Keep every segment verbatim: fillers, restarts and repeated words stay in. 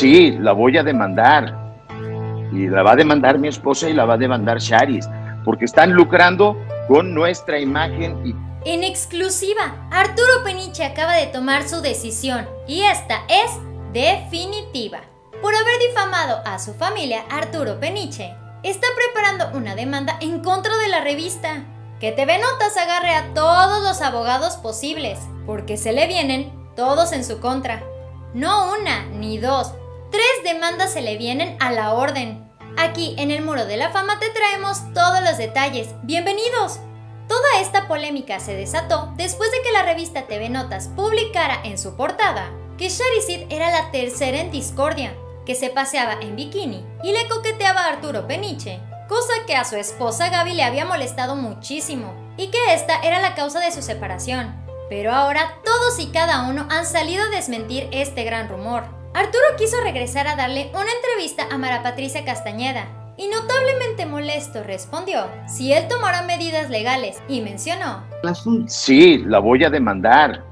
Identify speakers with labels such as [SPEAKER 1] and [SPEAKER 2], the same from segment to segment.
[SPEAKER 1] Sí, la voy a demandar. Y la va a demandar mi esposa y la va a demandar Charis, porque están lucrando con nuestra imagen. Y...
[SPEAKER 2] En exclusiva, Arturo Peniche acaba de tomar su decisión y esta es definitiva. Por haber difamado a su familia, Arturo Peniche está preparando una demanda en contra de la revista. Que T V Notas agarre a todos los abogados posibles, porque se le vienen todos en su contra. No una ni dos, tres demandas se le vienen a la orden. Aquí en el Muro de la Fama te traemos todos los detalles. ¡Bienvenidos! Toda esta polémica se desató después de que la revista T V Notas publicara en su portada que Charis Sid era la tercera en discordia, que se paseaba en bikini y le coqueteaba a Arturo Peniche, cosa que a su esposa Gaby le había molestado muchísimo y que esta era la causa de su separación. Pero ahora todos y cada uno han salido a desmentir este gran rumor. Arturo quiso regresar a darle una entrevista a Mara Patricia Castañeda y notablemente molesto respondió si él tomará medidas legales y mencionó:
[SPEAKER 1] Sí, la voy a demandar.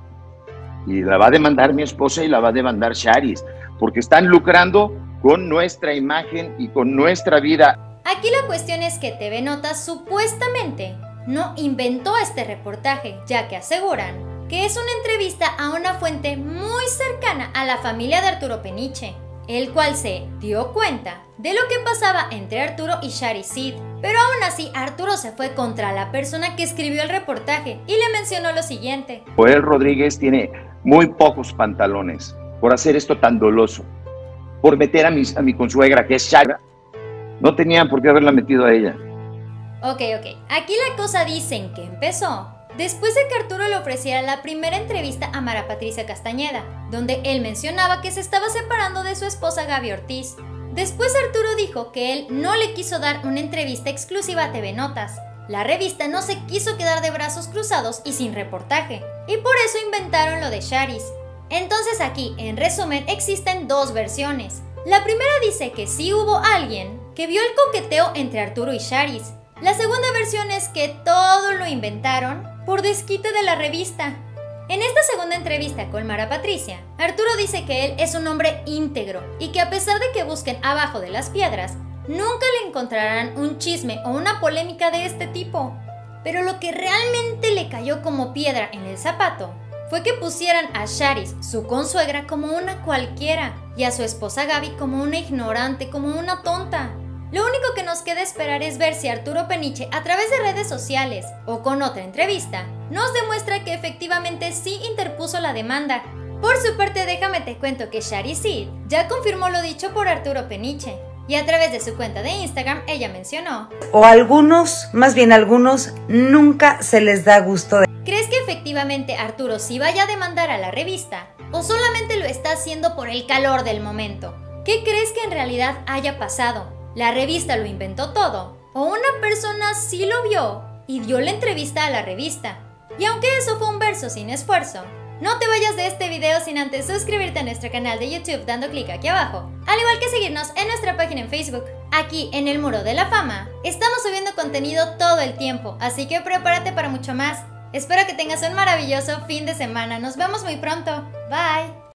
[SPEAKER 1] Y la va a demandar mi esposa y la va a demandar Charis, porque están lucrando con nuestra imagen y con nuestra vida.
[SPEAKER 2] Aquí la cuestión es que T V Notas supuestamente no inventó este reportaje, ya que aseguran que es una entrevista a una fuente muy cercana a la familia de Arturo Peniche, el cual se dio cuenta de lo que pasaba entre Arturo y Charis Sid. Pero aún así, Arturo se fue contra la persona que escribió el reportaje y le mencionó lo siguiente:
[SPEAKER 1] Joel Rodríguez tiene muy pocos pantalones por hacer esto tan doloso, por meter a mi, a mi consuegra, que es Charis. No tenían por qué haberla metido a ella.
[SPEAKER 2] Ok, ok. Aquí la cosa dicen que empezó después de que Arturo le ofreciera la primera entrevista a Mara Patricia Castañeda, donde él mencionaba que se estaba separando de su esposa Gaby Ortiz. Después Arturo dijo que él no le quiso dar una entrevista exclusiva a T V Notas. La revista no se quiso quedar de brazos cruzados y sin reportaje, y por eso inventaron lo de Charis. Entonces aquí, en resumen, existen dos versiones. La primera dice que sí hubo alguien que vio el coqueteo entre Arturo y Charis. La segunda versión es que todo lo inventaron por desquite de la revista. En esta segunda entrevista con Mara Patricia, Arturo dice que él es un hombre íntegro y que a pesar de que busquen abajo de las piedras, nunca le encontrarán un chisme o una polémica de este tipo. Pero lo que realmente le cayó como piedra en el zapato fue que pusieran a Charis, su consuegra, como una cualquiera y a su esposa Gaby como una ignorante, como una tonta. Lo único que nos queda esperar es ver si Arturo Peniche, a través de redes sociales o con otra entrevista, nos demuestra que efectivamente sí interpuso la demanda. Por su parte, déjame te cuento que Charis Sid ya confirmó lo dicho por Arturo Peniche, y a través de su cuenta de Instagram ella mencionó:
[SPEAKER 3] o algunos, más bien algunos, nunca se les da gusto de...
[SPEAKER 2] ¿Crees que efectivamente Arturo sí vaya a demandar a la revista? ¿O solamente lo está haciendo por el calor del momento? ¿Qué crees que en realidad haya pasado? ¿La revista lo inventó todo? ¿O una persona sí lo vio y dio la entrevista a la revista? Y aunque eso fue un verso sin esfuerzo, no te vayas de este video sin antes suscribirte a nuestro canal de YouTube dando clic aquí abajo, al igual que seguirnos en nuestra página en Facebook. Aquí en el Muro de la Fama estamos subiendo contenido todo el tiempo, así que prepárate para mucho más. Espero que tengas un maravilloso fin de semana. Nos vemos muy pronto. Bye.